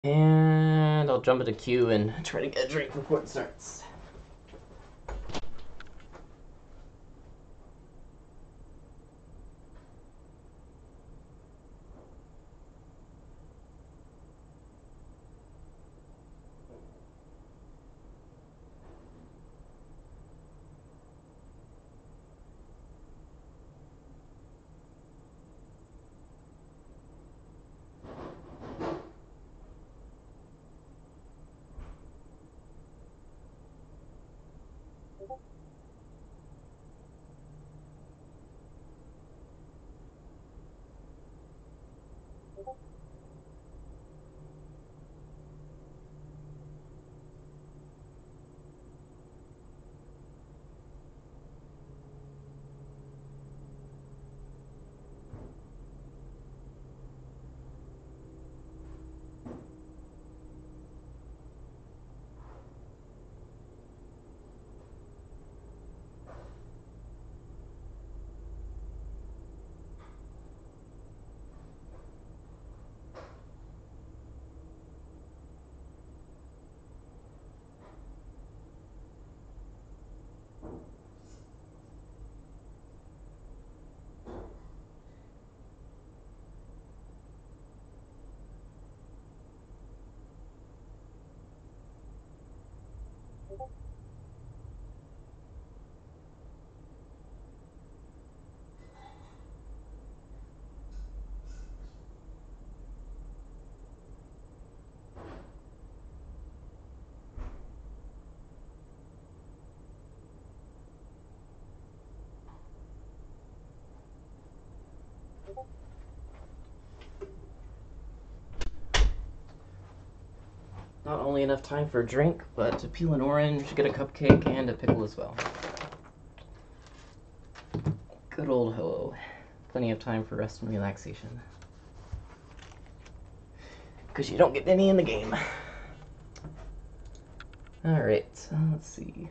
And I'll jump into queue and try to get a drink before it starts. Not only enough time for a drink, but to peel an orange, get a cupcake, and a pickle as well. Good old Ho-Oh. Plenty of time for rest and relaxation. Because you don't get any in the game. Alright, let's see.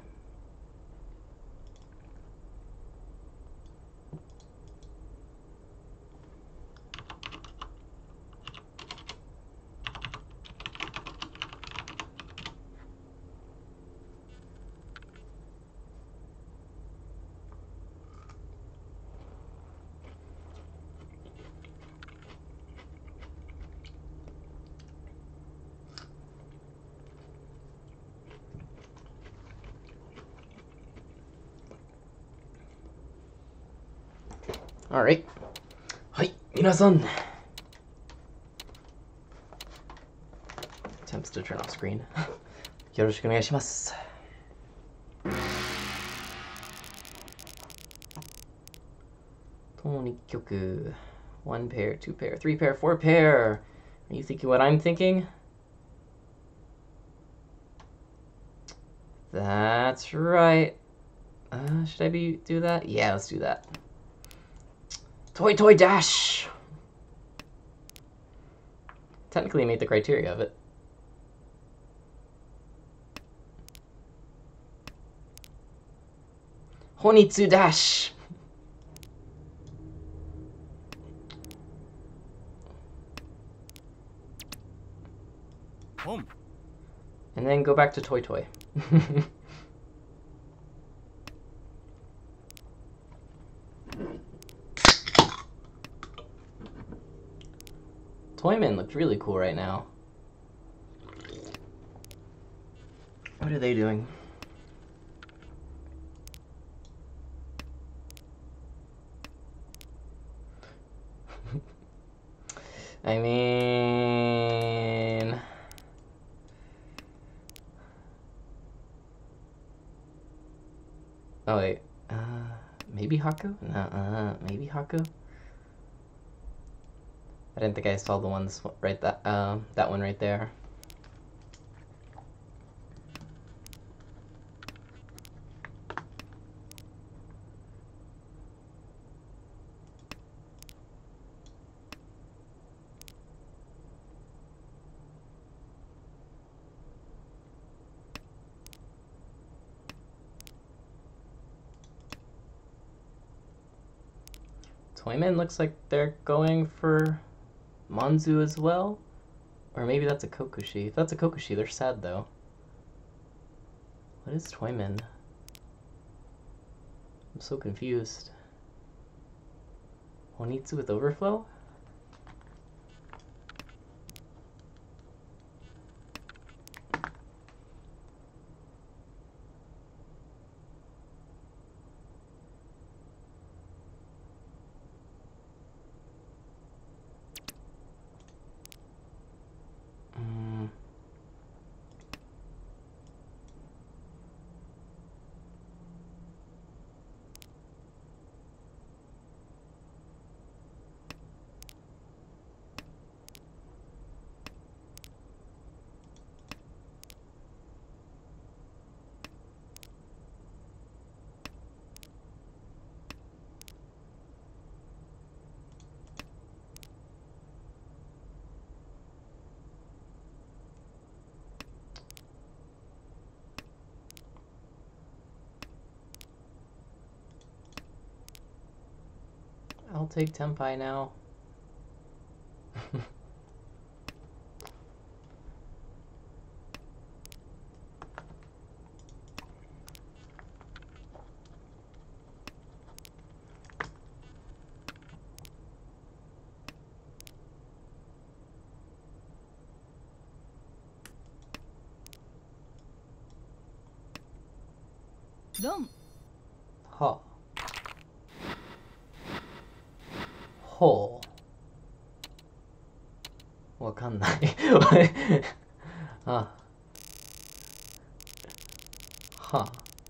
Alright. Hi, minasan. Attempts to turn off screen. Yoroshiku onegaishimasu. Tomo nikkyōku. 1 pair, 2 pair, 3 pair, 4 pair. Are you thinking what I'm thinking? That's right. Should I do that? Yeah, let's do that. Toy Toy Dash! Technically, I made the criteria of it. Honitsu Dash! And then go back to Toy Toy. Toyman looked really cool right now. What are they doing? I mean... Oh wait, maybe Haku? No, maybe Haku? I didn't think I saw the ones right that one right there. Toyman looks like they're going for Monzu as well. Or maybe that's a Kokushi. If that's a Kokushi, they're sad though. What is Toyman? I'm so confused. Onitsu with overflow? I'll take Tenpai now. Ha. Ho. わかんない。あ。は。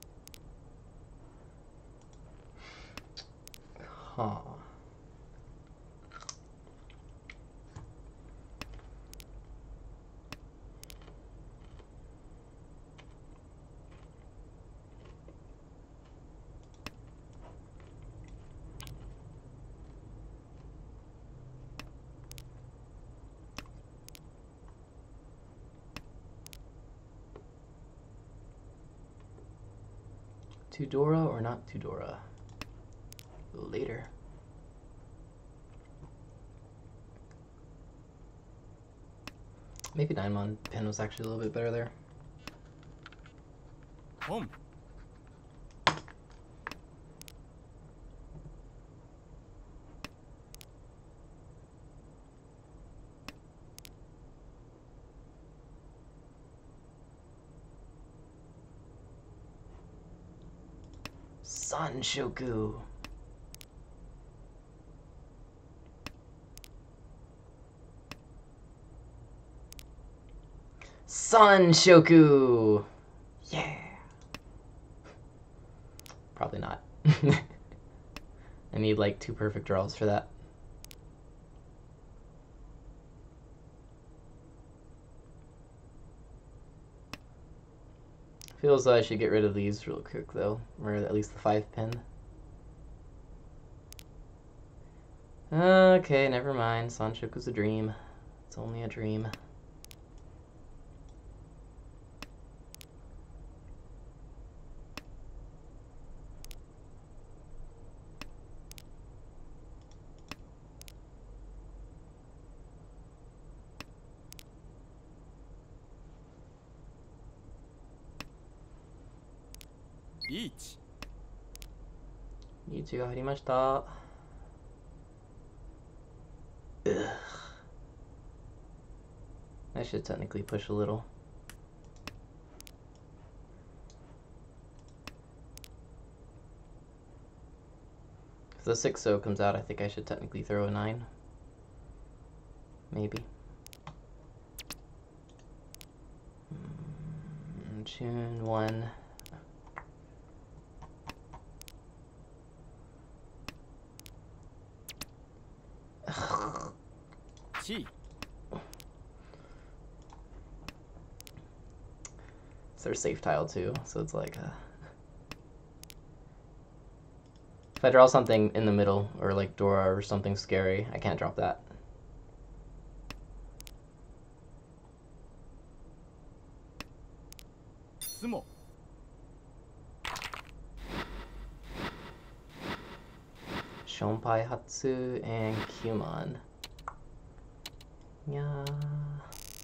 は。Tudora or not Tudora? Later. Maybe Daimon Pen was actually a little bit better there. Sanshoku. Sanshoku. Yeah. Probably not. I need like 2 perfect draws for that. Feels like I should get rid of these real quick though, or at least the 5 pin. Okay, never mind. Sanshoku's a dream. It's only a dream. Each が入りました。Ugh. I should technically push a little. If the 6-0 comes out, I think I should technically throw a 9. Maybe. Tune 1. It's their safe tile too, so it's like if I draw something in the middle or like Dora or something scary, I can't drop that. Sumo. Shonpai Hatsu and Kyumon. Yeah.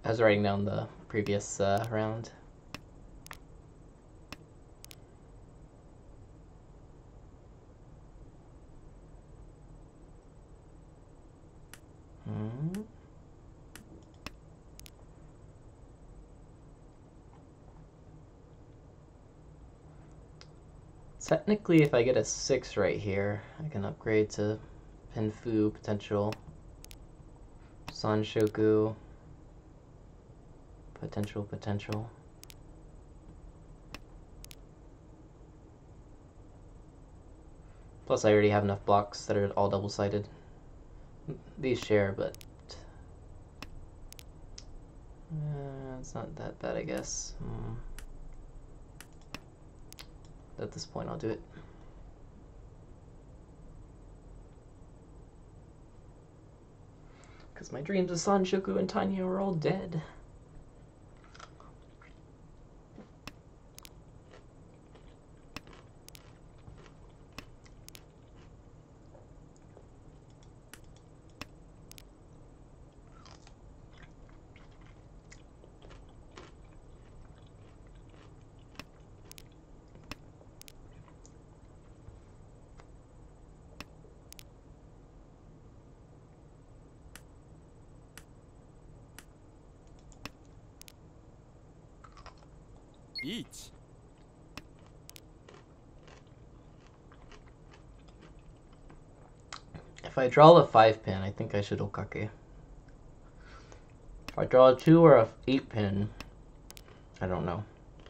I was writing down the previous round. Technically, if I get a 6 right here, I can upgrade to Pinfu potential, Sanshoku potential. Plus, I already have enough blocks that are all double-sided. These share, but it's not that bad, I guess. At this point, I'll do it. Because my dreams of Sanshoku and Tanya are all dead. Each. If I draw the 5-pin, I think I should Okake. If I draw a 2 or a 8-pin, I don't know.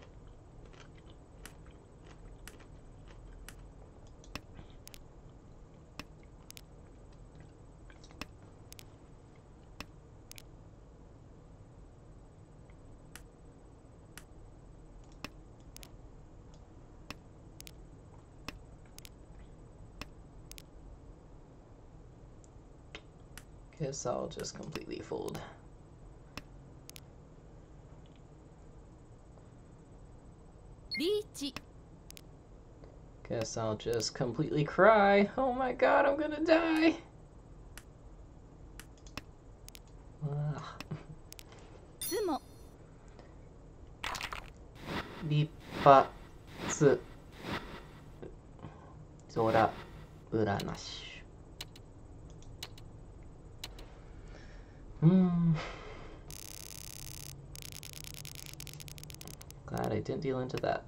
Guess I'll just completely fold. Reach. Guess I'll just completely cry. Oh my god, I'm gonna die. Tsumo. 立発空占し。Glad I didn't deal into that.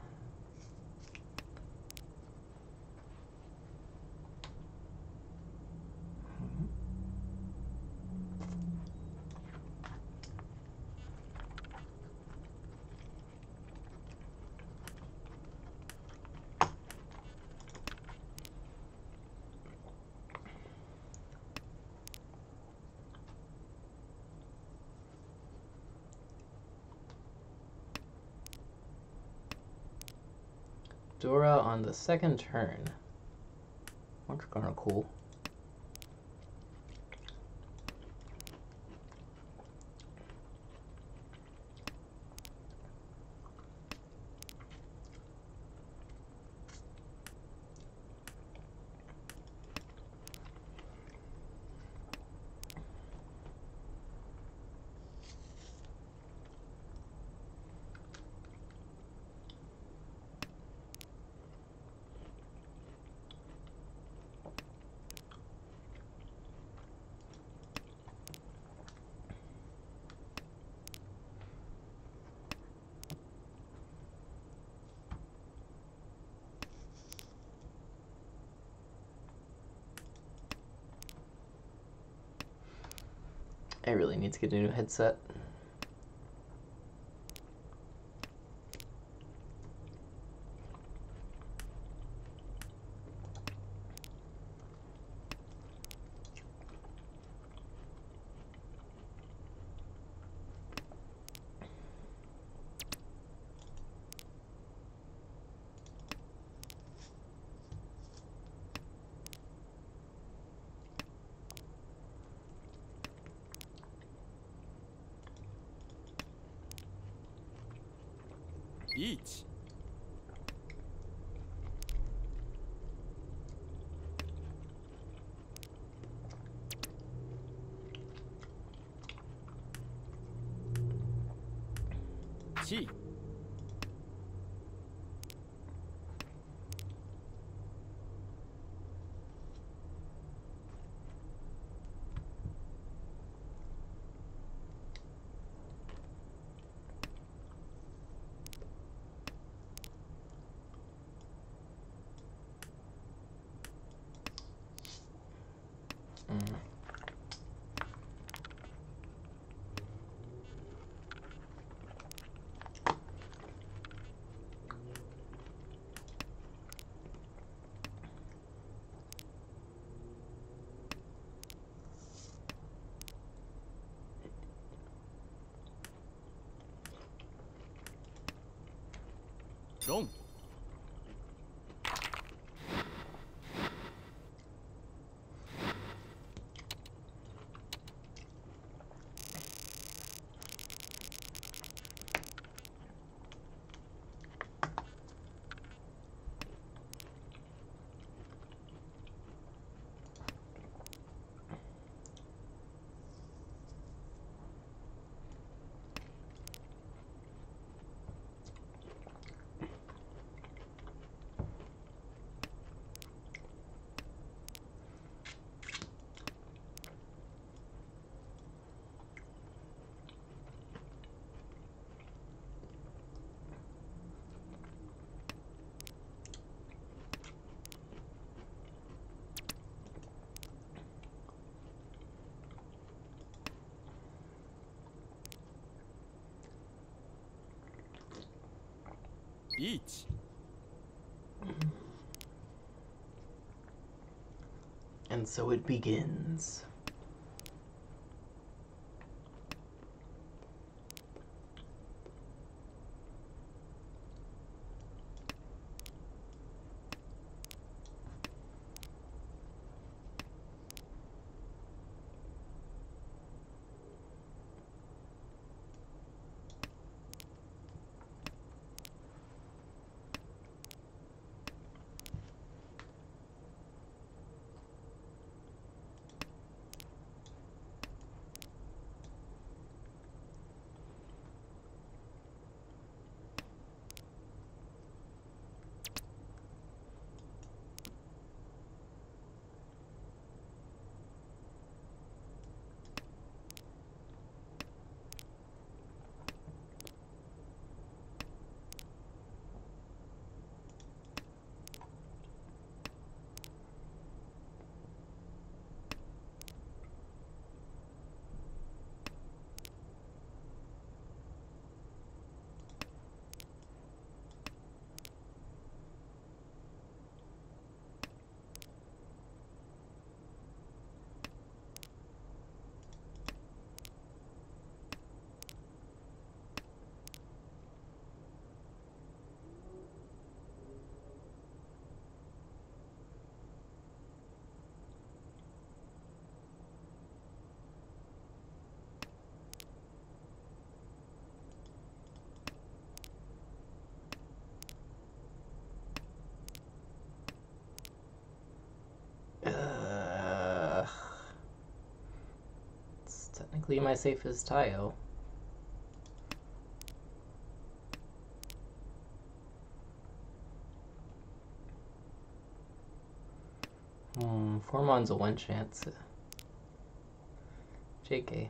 Dora on the second turn. That's kind of cool. I really need to get a new headset. Each. 1。4。1。 And so it begins. It's technically my safest tile. Formon's a one chance. JK.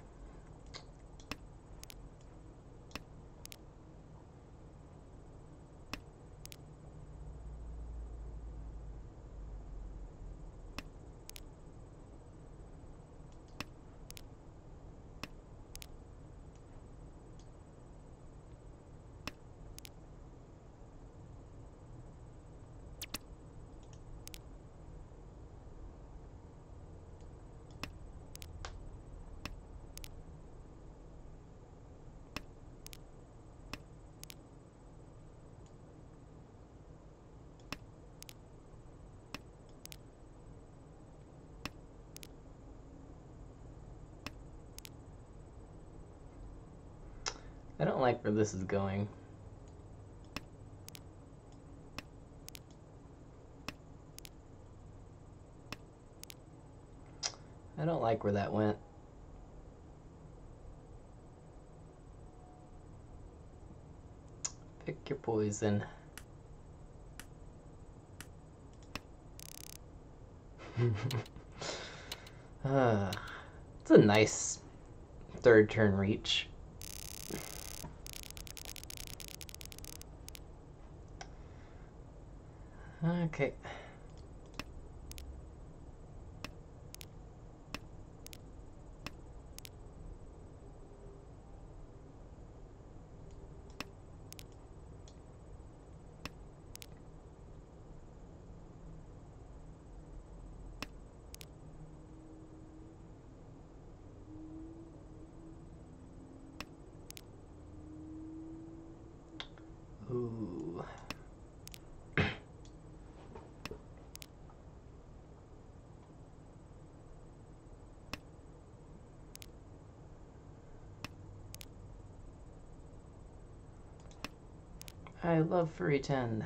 I don't like where this is going. I don't like where that went. Pick your poison. It's a nice third turn reach. Okay. Ooh. I love Furry 10.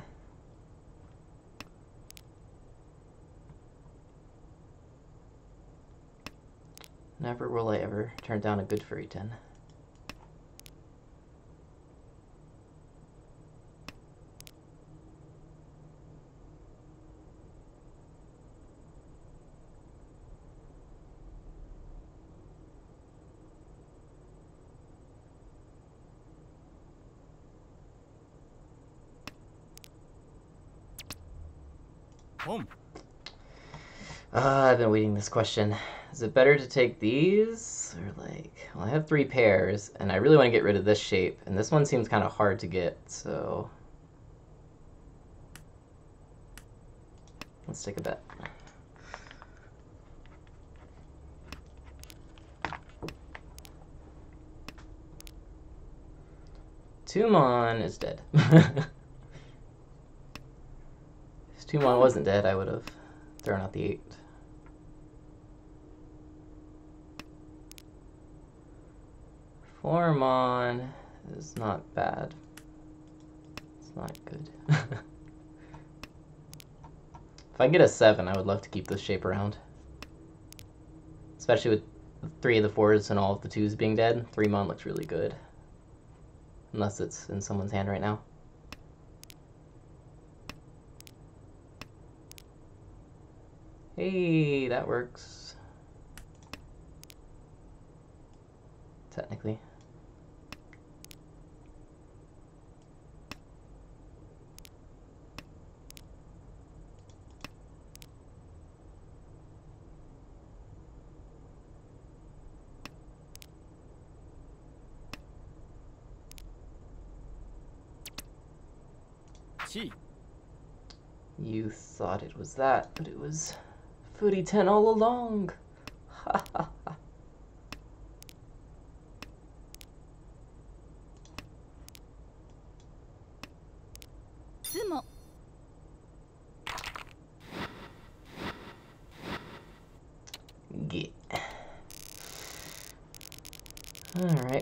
Never will I ever turn down a good Furry 10. Home. I've been waiting this question. Is it better to take these? Or like, well, I have 3 pairs, and I really want to get rid of this shape, and this one seems kind of hard to get, so... Let's take a bet. Tumon is dead. If Tumon wasn't dead, I would have thrown out the 8. Formon is not bad. It's not good. If I can get a 7, I would love to keep this shape around. Especially with 3 of the 4s and all of the 2s being dead. 3mon looks really good. Unless it's in someone's hand right now. Hey, that works. Technically. Chi. You thought it was that, but it was Footy 10 all along. Ha ha ha. Tsumo. Get. Alright.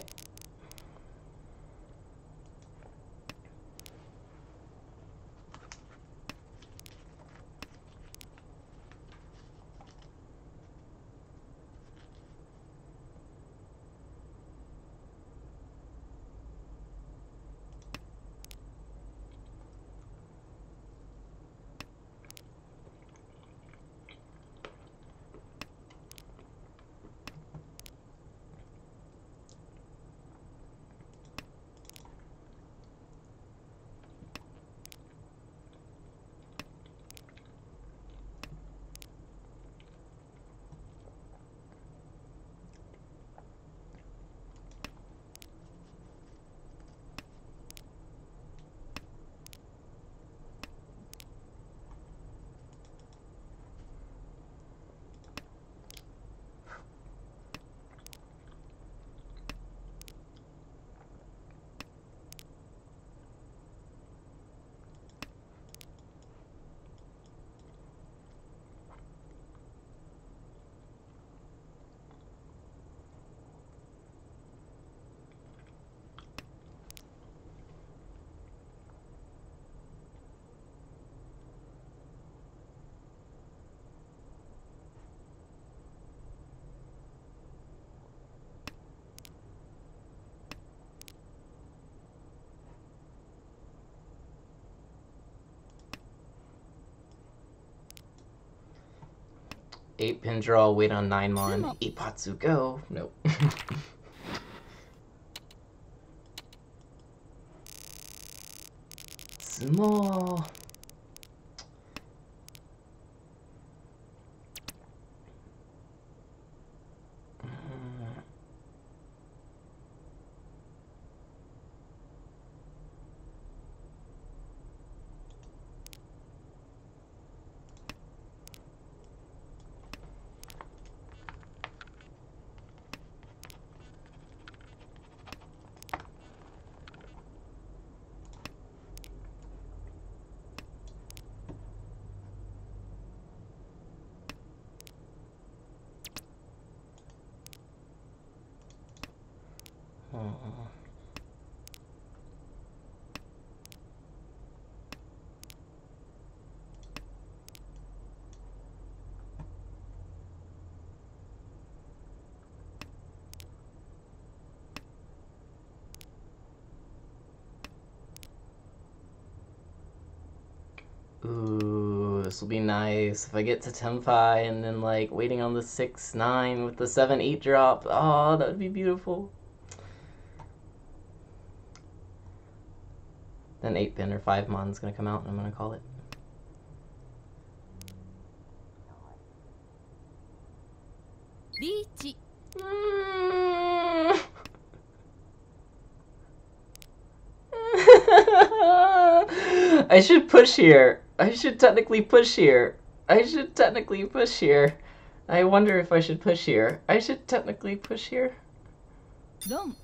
8-pin draw, wait on 9 mon. Sumo. Ipatsu, go. Nope. Small. Ooh, this will be nice. If I get to Tenpai and then like waiting on the 6-9 with the 7-8 drop. Oh, that would be beautiful. Then 8-pin or 5 mon's gonna come out and I'm gonna call it. Reach. I should push here. I should technically push here. I should technically push here. I wonder if I should push here. I should technically push here. Don.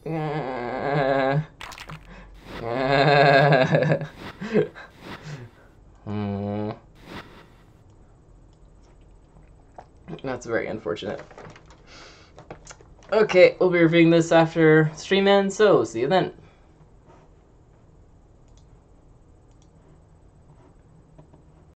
That's very unfortunate. Okay, we'll be reviewing this after stream ends, so see you then.